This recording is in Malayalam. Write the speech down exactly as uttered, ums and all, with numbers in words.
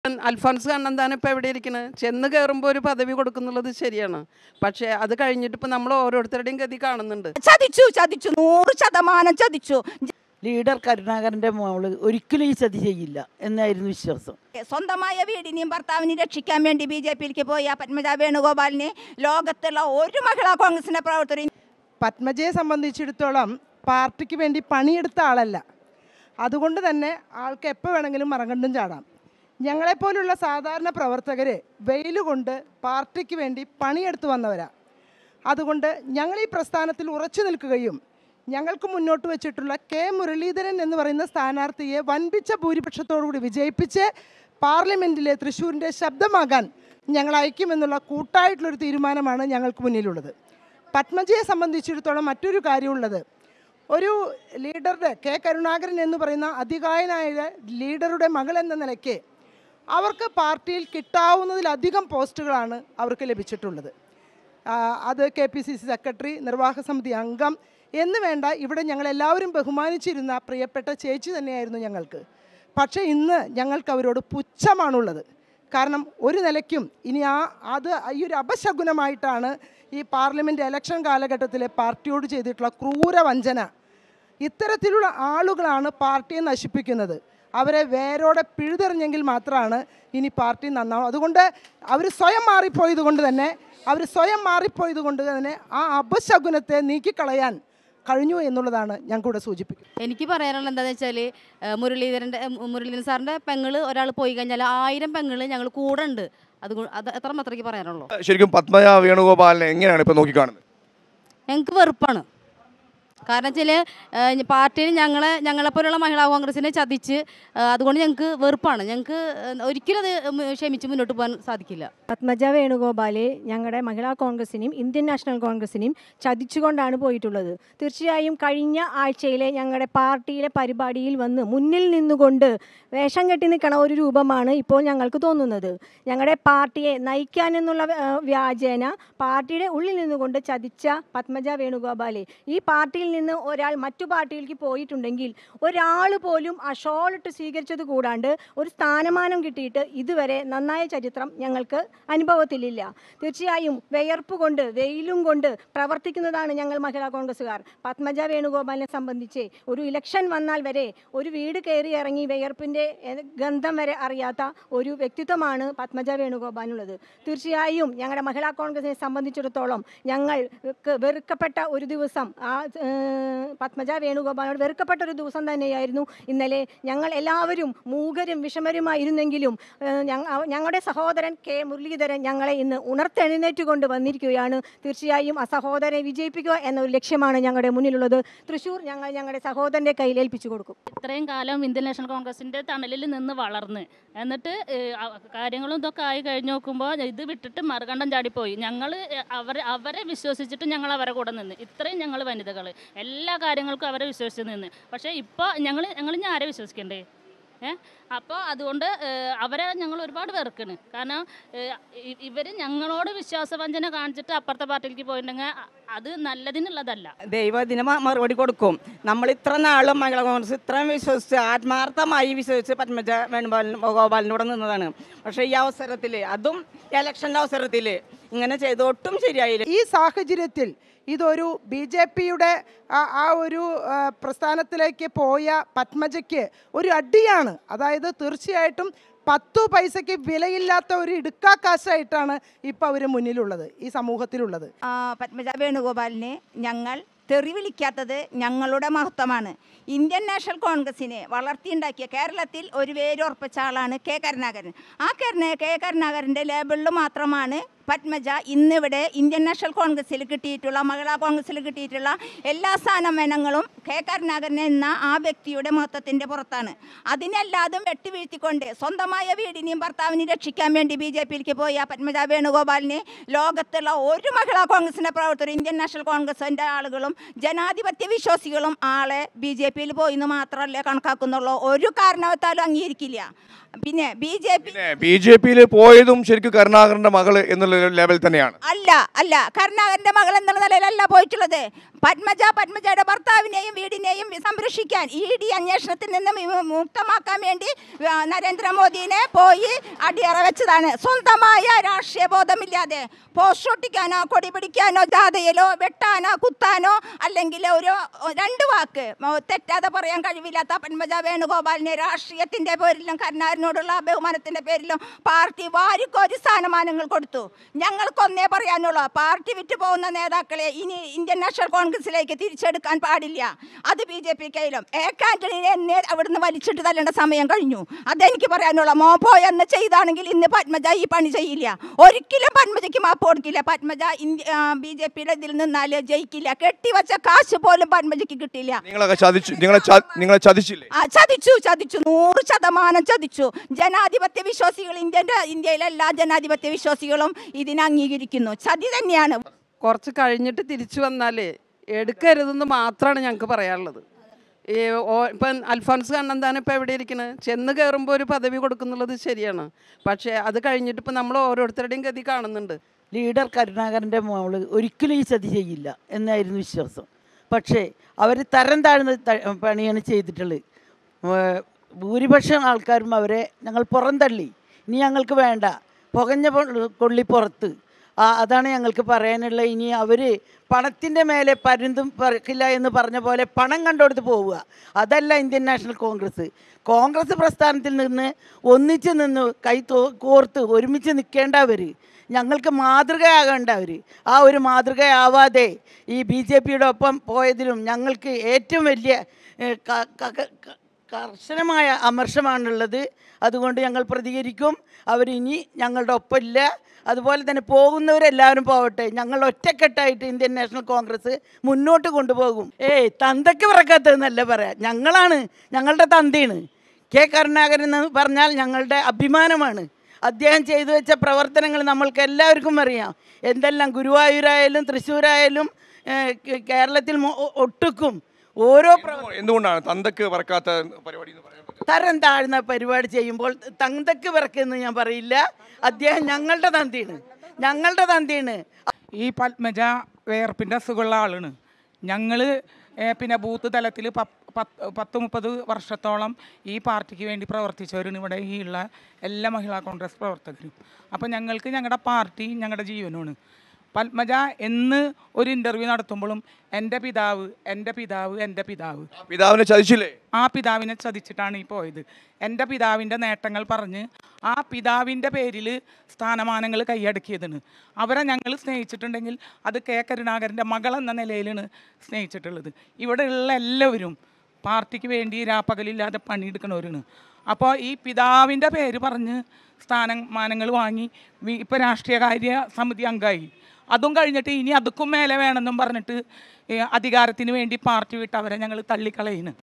അൽഫോൻസ് കണ്ണന്താനം ഇപ്പോൾ എവിടെ ഇരിക്കുന്നത്? ചെന്ന് കയറുമ്പോൾ ഒരു പദവി കൊടുക്കുന്നുള്ളത് ശരിയാണ്. പക്ഷേ അത് കഴിഞ്ഞിട്ട് ഇപ്പം നമ്മൾ ഓരോരുത്തരുടെയും ഗതി കാണുന്നുണ്ട്. ചതിച്ചു ചതിച്ചു നൂറ് ശതമാനം ചതിച്ചു. ലീഡർ കരുണാകരൻ്റെ മോള് ഒരിക്കലും ഈ ചതി ചെയ്യില്ല എന്നായിരുന്നു വിശ്വാസം. സ്വന്തമായ വീടിനെയും ഭർത്താവിനെയും രക്ഷിക്കാൻ വേണ്ടി ബി ജെ പിയിലേക്ക് പോയ പത്മജ വേണുഗോപാലിനെ ലോകത്തുള്ള ഒരു മഹിളാ കോൺഗ്രസിൻ്റെ പ്രവർത്തകർ. പത്മജയെ സംബന്ധിച്ചിടത്തോളം പാർട്ടിക്ക് വേണ്ടി പണിയെടുത്ത ആളല്ല. അതുകൊണ്ട് തന്നെ ആൾക്ക് എപ്പോൾ വേണമെങ്കിലും മറകണ്ടും ചാടാം. ഞങ്ങളെപ്പോലുള്ള സാധാരണ പ്രവർത്തകർ വെയിൽ കൊണ്ട് പാർട്ടിക്ക് വേണ്ടി പണിയെടുത്ത് വന്നവരാണ്. അതുകൊണ്ട് ഞങ്ങൾ ഈ പ്രസ്ഥാനത്തിൽ ഉറച്ചു നിൽക്കുകയും ഞങ്ങൾക്ക് മുന്നോട്ട് വെച്ചിട്ടുള്ള കെ മുരളീധരൻ എന്ന് പറയുന്ന സ്ഥാനാർത്ഥിയെ വൻപിച്ച ഭൂരിപക്ഷത്തോടുകൂടി വിജയിപ്പിച്ച് പാർലമെൻറ്റിലെ തൃശ്ശൂരിൻ്റെ ശബ്ദമാകാൻ ഞങ്ങൾ അയക്കുമെന്നുള്ള കൂട്ടായിട്ടുള്ളൊരു തീരുമാനമാണ് ഞങ്ങൾക്ക് മുന്നിലുള്ളത്. പത്മജയെ സംബന്ധിച്ചിടത്തോളം മറ്റൊരു കാര്യമുള്ളത്, ഒരു ലീഡറുടെ കെ കരുണാകരൻ എന്ന് പറയുന്ന അതികായനായ ലീഡറുടെ മകൾ എന്ന നിലയ്ക്ക് അവർക്ക് പാർട്ടിയിൽ കിട്ടാവുന്നതിലധികം പോസ്റ്റുകളാണ് അവർക്ക് ലഭിച്ചിട്ടുള്ളത്. അത് K P C C secretary, നിർവാഹക സമിതി അംഗം എന്ന് വേണ്ട ഇവിടെ ഞങ്ങളെല്ലാവരും ബഹുമാനിച്ചിരുന്ന പ്രിയപ്പെട്ട ചേച്ചി തന്നെയായിരുന്നു ഞങ്ങൾക്ക്. പക്ഷേ ഇന്ന് ഞങ്ങൾക്ക് അവരോട് പുച്ഛമാണുള്ളത്. കാരണം ഒരു നിലയ്ക്കും ഇനി ആ അത് ഈ ഒരു അപശകുനമായിട്ടാണ് ഈ പാർലമെൻറ്റ് ഇലക്ഷൻ കാലഘട്ടത്തിലെ പാർട്ടിയോട് ചെയ്തിട്ടുള്ള ക്രൂര വഞ്ചന. ഇത്തരത്തിലുള്ള ആളുകളാണ് പാർട്ടിയെ നശിപ്പിക്കുന്നത്. അവരെ വേരോടെ പിഴുതെറിഞ്ഞെങ്കിൽ മാത്രമാണ് ഇനി പാർട്ടി നന്നാവും. അതുകൊണ്ട് അവർ സ്വയം മാറിപ്പോയത് കൊണ്ട് തന്നെ അവർ സ്വയം മാറിപ്പോയത് കൊണ്ട് തന്നെ ആ അപശകുനത്തെ നീക്കിക്കളയാൻ കഴിഞ്ഞു എന്നുള്ളതാണ് ഞാൻ കൂടെ സൂചിപ്പിക്കുന്നത്. എനിക്ക് പറയാനുള്ളത് എന്താണെന്ന് വെച്ചാൽ മുരളീധരൻ്റെ മുരളീധരൻ സാറിൻ്റെ പെങ്ങൾ ഒരാൾ പോയി കഴിഞ്ഞാൽ ആയിരം പെങ്ങൾ ഞങ്ങൾ കൂടെ ഉണ്ട്. അതുകൊണ്ട് അത് എത്ര മാത്രമേ പറയാനുള്ളൂ. ശരിക്കും പത്മജ വേണുഗോപാലിനെ എങ്ങനെയാണ് ഇപ്പോൾ നോക്കിക്കാണുന്നത്? ഞങ്ങൾക്ക് വെറുപ്പാണ്. കാരണം വെച്ചാൽ പാർട്ടിയിൽ ഞങ്ങളെ ഞങ്ങളെപ്പോലുള്ള മഹിളാ കോൺഗ്രസിനെ ചതിച്ച്, അതുകൊണ്ട് ഞങ്ങൾക്ക് വെറുപ്പാണ്. ഞങ്ങൾക്ക് ഒരിക്കലും അത് ക്ഷമിച്ച് മുന്നോട്ട് പോകാൻ സാധിക്കില്ല. പത്മജ വേണുഗോപാലെ ഞങ്ങളുടെ മഹിളാ കോൺഗ്രസിനെയും ഇന്ത്യൻ നാഷണൽ കോൺഗ്രസിനെയും ചതിച്ചുകൊണ്ടാണ് പോയിട്ടുള്ളത്. തീർച്ചയായും കഴിഞ്ഞ ആഴ്ചയിലെ ഞങ്ങളുടെ പാർട്ടിയിലെ പരിപാടിയിൽ വന്ന് മുന്നിൽ നിന്നുകൊണ്ട് വേഷം കെട്ടി നിൽക്കണ ഒരു രൂപമാണ് ഇപ്പോൾ ഞങ്ങൾക്ക് തോന്നുന്നത്. ഞങ്ങളുടെ പാർട്ടിയെ നയിക്കാനെന്നുള്ള വ്യാജേന പാർട്ടിയുടെ ഉള്ളിൽ നിന്നുകൊണ്ട് ചതിച്ച പത്മജ വേണുഗോപാലെ ഈ പാർട്ടിയിൽ നിന്ന് ഒരാൾ മറ്റു പാർട്ടിയിലേക്ക് പോയിട്ടുണ്ടെങ്കിൽ ഒരാൾ പോലും ആ ഷോളിട്ട് സ്വീകരിച്ചത് കൂടാണ്ട് ഒരു സ്ഥാനമാനം കിട്ടിയിട്ട് ഇതുവരെ നന്നായ ചരിത്രം ഞങ്ങൾക്ക് അനുഭവത്തിലില്ല. തീർച്ചയായും വിയർപ്പ് കൊണ്ട് വെയിലും കൊണ്ട് പ്രവർത്തിക്കുന്നതാണ് ഞങ്ങൾ മഹിളാ കോൺഗ്രസ്സുകാർ. പത്മജ വേണുഗോപാലിനെ സംബന്ധിച്ച് ഒരു ഇലക്ഷൻ വന്നാൽ വരെ ഒരു വീട് കയറി ഇറങ്ങി വിയർപ്പിൻ്റെ ഗന്ധം വരെ അറിയാത്ത ഒരു വ്യക്തിത്വമാണ് പത്മജ വേണുഗോപാലിനുള്ളത്. തീർച്ചയായും ഞങ്ങളുടെ മഹിളാ കോൺഗ്രസിനെ സംബന്ധിച്ചിടത്തോളം ഞങ്ങൾക്ക് വെറുക്കപ്പെട്ട ഒരു ദിവസം ആ പത്മജ വേണുഗോപാലിനോട് വെറുക്കപ്പെട്ട ഒരു ദിവസം തന്നെയായിരുന്നു ഇന്നലെ. ഞങ്ങൾ എല്ലാവരും മൂകരും വിഷമരുമായിരുന്നെങ്കിലും ഞങ്ങളുടെ സഹോദരൻ കെ മുരളീധരൻ ഞങ്ങളെ ഇന്ന് ഉണർത്തെഴുന്നേറ്റ് കൊണ്ട് വന്നിരിക്കുകയാണ്. തീർച്ചയായും ആ സഹോദരനെ വിജയിപ്പിക്കുക എന്നൊരു ലക്ഷ്യമാണ് ഞങ്ങളുടെ മുന്നിലുള്ളത്. തൃശ്ശൂർ ഞങ്ങൾ ഞങ്ങളുടെ സഹോദരൻ്റെ കയ്യിൽ ഏൽപ്പിച്ചു കൊടുക്കും. ഇത്രയും കാലം ഇന്ത്യൻ നാഷണൽ കോൺഗ്രസിൻ്റെ തണലിൽ നിന്ന് വളർന്ന് എന്നിട്ട് കാര്യങ്ങളും ഇതൊക്കെ ആയി കഴിഞ്ഞ് നോക്കുമ്പോൾ ഇത് വിട്ടിട്ട് മറുകണ്ഠം ചാടിപ്പോയി. ഞങ്ങൾ അവരെ അവരെ വിശ്വസിച്ചിട്ട് ഞങ്ങൾ അവരെ കൂടെ നിന്ന് ഇത്രയും ഞങ്ങൾ വനിതകൾ എല്ലാ കാര്യങ്ങൾക്കും അവരെ വിശ്വസിച്ച് നിന്ന്. പക്ഷേ ഇപ്പോൾ ഞങ്ങൾ ഞങ്ങൾ ഇനി ആരെ വിശ്വസിക്കണ്ടേ? ഏ അപ്പോൾ അതുകൊണ്ട് അവരെ ഞങ്ങൾ ഒരുപാട് വെറുക്കണ്. കാരണം ഇവർ ഞങ്ങളോട് വിശ്വാസവഞ്ചന കാണിച്ചിട്ട് അപ്പുറത്തെ പാർട്ടിയിലേക്ക് പോയിട്ടുണ്ടെങ്കിൽ അത് നല്ലതിനുള്ളതല്ല. ദൈവം ഇതിന് മറുപടി കൊടുക്കും. നമ്മൾ ഇത്ര നാളും മഹിളാ കോൺഗ്രസ് ഇത്രയും വിശ്വസിച്ച് ആത്മാർത്ഥമായി വിശ്വസിച്ച് പത്മജ വേണുഗോപാലിനോട് നിന്നതാണ്. പക്ഷേ ഈ അവസരത്തിൽ, അതും ഇലക്ഷൻ്റെ അവസരത്തിൽ ഇങ്ങനെ ചെയ്ത് ഒട്ടും ശരിയായില്ല. ഈ സാഹചര്യത്തിൽ ഇതൊരു ബി ജെ പിയുടെ ആ ഒരു പ്രസ്ഥാനത്തിലേക്ക് പോയ പത്മജയ്ക്ക് ഒരു അടിയാണ്. അതായത് തീർച്ചയായിട്ടും പത്തു പൈസയ്ക്ക് വിലയില്ലാത്ത ഒരു ഇടുക്കാക്കാശായിട്ടാണ് ഇപ്പോൾ അവർ മുന്നിലുള്ളത്, ഈ സമൂഹത്തിലുള്ളത്. പത്മജ വേണുഗോപാലിനെ ഞങ്ങൾ തെറി വിളിക്കാത്തത് ഞങ്ങളുടെ മഹത്വമാണ്. ഇന്ത്യൻ നാഷണൽ കോൺഗ്രസിനെ വളർത്തിയുണ്ടാക്കിയ കേരളത്തിൽ ഒരു വേരുറപ്പിച്ച ആളാണ് കെ കരുണാകരൻ. ആ കരുണ കെ കരുണാകരൻ്റെ ലേബിളിൽ മാത്രമാണ് പത്മജ ഇന്നിവിടെ ഇന്ത്യൻ നാഷണൽ കോൺഗ്രസ്സിൽ കിട്ടിയിട്ടുള്ള മഹിളാ കോൺഗ്രസ്സിൽ കിട്ടിയിട്ടുള്ള എല്ലാ സ്ഥാനമാനങ്ങളും കെ കരുണാകരൻ എന്ന ആ വ്യക്തിയുടെ മഹത്വത്തിൻ്റെ പുറത്താണ്. അതിനെല്ലാതും വെട്ടിവീഴ്ത്തിക്കൊണ്ട് സ്വന്തമായ വീടിനെയും ഭർത്താവിനെയും രക്ഷിക്കാൻ വേണ്ടി ബി ജെ പിയിലേക്ക് പോയ പത്മജ വേണുഗോപാലിനെ ലോകത്തുള്ള ഒരു മഹിളാ കോൺഗ്രസിൻ്റെ പ്രവർത്തകർ, ഇന്ത്യൻ നാഷണൽ കോൺഗ്രസിൻ്റെ ആളുകളും ജനാധിപത്യ വിശ്വാസികളും ആളെ ബി ജെ പിയിൽ പോയി എന്ന് മാത്രമല്ലേ കണക്കാക്കുന്നുള്ളൂ. ഒരു കാരണവത്താലും അംഗീകരിക്കില്ല. പിന്നെ B J P B J പിയിൽ പോയതും ശരിക്കും കരുണാകരന്റെ മകള് എന്നുള്ള ലെവൽ തന്നെയാണ്. അല്ല അല്ല കരുണാകരന്റെ മകൾ എന്നുള്ള നിലയിലല്ല പോയിട്ടുള്ളത്. പത്മജ പത്മജയുടെ ഭർത്താവിനെയും വീടിനെയും സംരക്ഷിക്കാൻ ഇ ഡി അന്വേഷണത്തിൽ നിന്ന് വി- മുക്തമാക്കാൻ വേണ്ടി ആ, നരേന്ദ്രമോദിനെ പോയി അടിയറ വെച്ചതാണ്. സ്വന്തമായ രാഷ്ട്രീയ ബോധമില്ലാതെ പോസ്റ്റ് ഒട്ടിക്കാനോ കൊടി പിടിക്കാനോ ജാഥയിലോ വെട്ടാനോ കുത്താനോ അല്ലെങ്കിൽ ഒരു രണ്ട് വാക്ക് മ- തെറ്റാതെ പറയാൻ കഴിവില്ലാത്ത പത്മജ വേണുഗോപാലിനെ രാഷ്ട്രീയത്തിൻ്റെ പേരിലും കരുണാകരനോടുള്ള ബഹുമാനത്തിൻ്റെ പേരിലും പാർട്ടി വാരിക്കോരി സ്ഥാനമാനങ്ങൾ കൊടുത്തു. ഞങ്ങൾക്കൊന്നേ പറയാനുള്ളൂ, പാർട്ടി വിറ്റു പോകുന്ന നേതാക്കളെ ഇനി ഇന്ത്യൻ നാഷണൽ കോൺഗ്രസിലേക്ക് തിരിച്ചെടുക്കാൻ പാടില്ല. അത് ബി ജെ പി കയ്യിലും എ ആന്റണിനെ എന്നെ അവിടുന്ന് വലിച്ചിട്ട് തല്ലേണ്ട സമയം കഴിഞ്ഞു. അതെനിക്ക് പറയാനുള്ള മോപ്പോ എന്ന് ചെയ്താണെങ്കിൽ ഇന്ന് പത്മജ ഈ പണി ചെയ്യില്ല. ഒരിക്കലും പത്മജയ്ക്ക് മാപ്പ് കൊടുക്കില്ല. പത്മജ ഇന്ത്യ ബി ജെ പിയുടെ ഇതിൽ നിന്നാൽ ജയിക്കില്ല. കെട്ടിവച്ച കാശ് പോലും പത്മജയ്ക്ക് കിട്ടില്ല. നിങ്ങളൊക്കെ ചതിച്ചു നിങ്ങളെ ച- നിങ്ങളെ ചതിച്ചില്ലേ? ആ ചതിച്ചു ചതിച്ചു നൂറ് ശതമാനം ചതിച്ചു. ജനാധിപത്യ വിശ്വാസികൾ ഇന്ത്യൻ്റെ ഇന്ത്യയിലെ എല്ലാ ജനാധിപത്യ വിശ്വാസികളും ഇതിനെ അംഗീകരിക്കുന്നു. ചതി തന്നെയാണ്. കുറച്ച് കഴിഞ്ഞിട്ട് തിരിച്ചു വന്നാലേ എടുക്കരുതെന്ന് മാത്രമാണ് ഞങ്ങൾക്ക് പറയാനുള്ളത്. ഈ ഓ- ഇപ്പം അൽഫോൻസ് കണ്ണന്താനം ഇപ്പം എവിടെ ഇരിക്കുന്നത്? ചെന്ന് കയറുമ്പോൾ ഒരു പദവി കൊടുക്കുന്നുള്ളത് ശരിയാണ്. പക്ഷേ അത് കഴിഞ്ഞിട്ട് ഇപ്പം നമ്മൾ ഓരോരുത്തരുടെയും ഗതി കാണുന്നുണ്ട്. ലീഡർ കരുണാകരൻ്റെ മോള് ഒരിക്കലും ഈ ചതി ചെയ്യില്ല എന്നായിരുന്നു വിശ്വാസം. പക്ഷേ അവർ തരം താഴ്ന്ന ത- പണിയാണ് ചെയ്തിട്ടുള്ളത്. ഏർ ഭൂരിപക്ഷം ആൾക്കാരും അവരെ ഞങ്ങൾ പുറന്തള്ളി. ഇനി ഞങ്ങൾക്ക് വേണ്ട, പുകഞ്ഞ പൊ- കൊള്ളി പുറത്ത്. ആ അതാണ് ഞങ്ങൾക്ക് പറയാനുള്ളത്. ഇനി അവർ പണത്തിൻ്റെ മേലെ പരുന്തും പറക്കില്ല എന്ന് പറഞ്ഞ പോലെ പണം കണ്ടുകൊടുത്ത് പോവുക. അതല്ല ഇന്ത്യൻ നാഷണൽ കോൺഗ്രസ്. കോൺഗ്രസ് പ്രസ്ഥാനത്തിൽ നിന്ന് ഒന്നിച്ച് നിന്ന് കൈ തോ കോർത്ത് ഒരുമിച്ച് നിൽക്കേണ്ടവർ, ഞങ്ങൾക്ക് മാതൃകയാകേണ്ടവർ. ആ ഒരു മാതൃകയാവാതെ ഈ ബി ജെ പിയുടെ ഒപ്പം പോയതിലും ഞങ്ങൾക്ക് ഏറ്റവും വലിയ ഏഹ്, ക- ക- ക- കർശനമായ അമർഷമാണുള്ളത്. അതുകൊണ്ട് ഞങ്ങൾ പ്രതികരിക്കും. അവരിനി ഞങ്ങളുടെ ഒപ്പമില്ല. അതുപോലെ തന്നെ പോകുന്നവരെല്ലാവരും പോവട്ടെ. ഞങ്ങൾ ഒറ്റക്കെട്ടായിട്ട് ഇന്ത്യൻ നാഷണൽ കോൺഗ്രസ് മുന്നോട്ട് കൊണ്ടുപോകും. ഏയ് തന്തയ്ക്ക് പിറക്കാത്തതെന്നല്ല പറയാം, ഞങ്ങളാണ്, ഞങ്ങളുടെ തന്തയാണ്. കെ കരുണാകരൻ എന്ന് പറഞ്ഞാൽ ഞങ്ങളുടെ അഭിമാനമാണ്. അദ്ദേഹം ചെയ്തു വെച്ച പ്രവർത്തനങ്ങൾ നമ്മൾക്ക് എല്ലാവർക്കും അറിയാം. എന്തെല്ലാം ഗുരുവായൂരായാലും തൃശ്ശൂരായാലും ഏഹ്, കേ- കേരളത്തിൽ മൊ- ഒട്ടുക്കും ഓരോ പ്രവർ എന്തുകൊണ്ടാണ് തന്തക്ക് പറക്കാത്ത പരിപാടി എന്ന് പറയാൻ പറ്റും? തരം താഴ്ന്ന പരിപാടി ചെയ്യുമ്പോൾ തന്തക്ക് പിറക്കെന്ന് ഞാൻ പറയില്ല. അദ്ദേഹം ഞങ്ങളുടെ തന്തയാണ്, ഞങ്ങളുടെ തന്തയാണ്. ഈ പത്മജ വേർപ്പിൻ്റെ അസുഖമുള്ള ആളാണ്. ഞങ്ങൾ പിന്നെ ബൂത്ത് തലത്തിൽ പത്ത് പത്ത് മുപ്പത് വർഷത്തോളം ഈ പാർട്ടിക്ക് വേണ്ടി പ്രവർത്തിച്ചവരാണ് ഇവിടെ ഈ ഉള്ള എല്ലാ മഹിളാ കോൺഗ്രസ് പ്രവർത്തകരും. അപ്പോൾ ഞങ്ങൾക്ക് ഞങ്ങളുടെ പാർട്ടി ഞങ്ങളുടെ ജീവനാണ്. പത്മജ എന്ന് ഒരു ഇൻ്റർവ്യൂ നടത്തുമ്പോഴും എൻ്റെ പിതാവ് എൻ്റെ പിതാവ് എൻ്റെ പിതാവ് പിതാവിനെ ചതിച്ചില്ലേ? ആ പിതാവിനെ ചതിച്ചിട്ടാണ് ഈ പോയത്. എൻ്റെ പിതാവിൻ്റെ നേട്ടങ്ങൾ പറഞ്ഞ് ആ പിതാവിൻ്റെ പേരിൽ സ്ഥാനമാനങ്ങൾ കൈയടക്കിയതാണ്. അവരെ ഞങ്ങൾ സ്നേഹിച്ചിട്ടുണ്ടെങ്കിൽ അത് കെ കരുണാകരൻ്റെ മകൾ എന്ന നിലയിലാണ് സ്നേഹിച്ചിട്ടുള്ളത്. ഇവിടെയുള്ള എല്ലാവരും പാർട്ടിക്ക് വേണ്ടി രാപ്പകലില്ലാതെ പണിയെടുക്കുന്നവരാണ്. അപ്പോൾ ഈ പിതാവിൻ്റെ പേര് പറഞ്ഞ് സ്ഥാനമാനങ്ങൾ വാങ്ങി ഇപ്പോൾ രാഷ്ട്രീയകാര്യ സമിതി അംഗമായി. അതും കഴിഞ്ഞിട്ട് ഇനി അതുക്കും മേലെ വേണമെന്നും പറഞ്ഞിട്ട് അധികാരത്തിന് വേണ്ടി പാർട്ടി വിട്ട് അവരെ ഞങ്ങൾ തള്ളിക്കളയുന്നു.